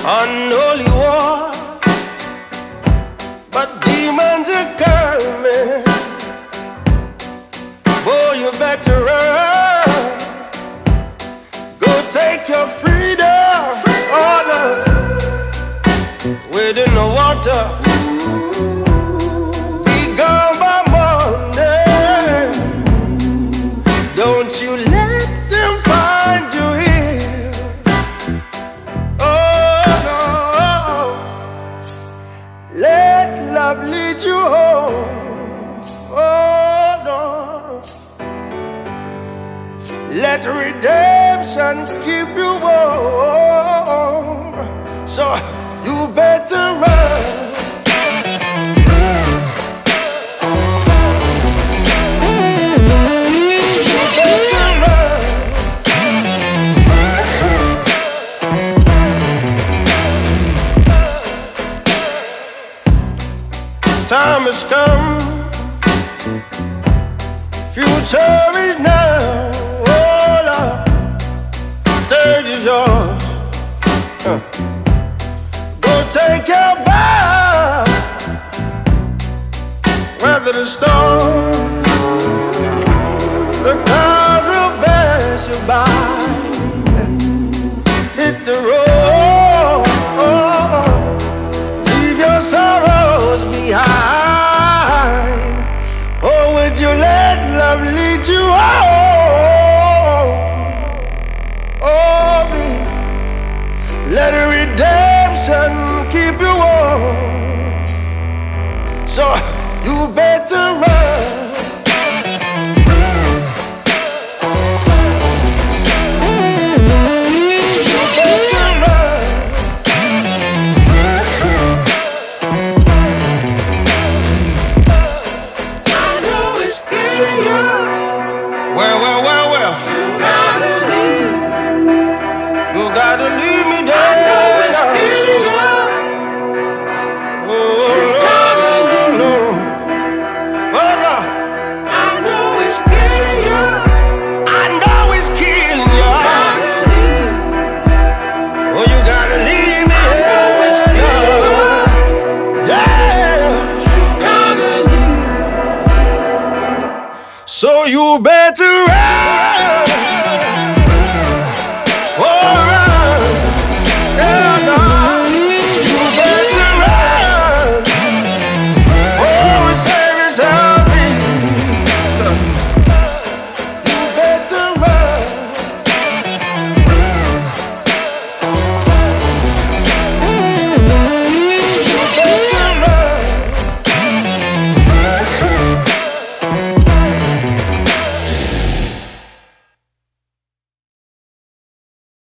Unholy war, but demons are coming. Boy, you better run. Go take your freedom. Oh, no. Wade in the water. Be gone by Monday. Don't you let them find you here. Oh, no. Let love lead you home. Oh, no. Let redemption keep you warm. So you better run. You better run. Time has come. Future is now. Stage is yours. Go take your bow. Weather the storm. The clouds will pass you by. Hit the road. Leave your sorrows behind. Or would you let love lead you home? Let redemption keep you warm. So you better run. You better run. I know it's killing you. Well. You gotta leave. You gotta leave me there. So you better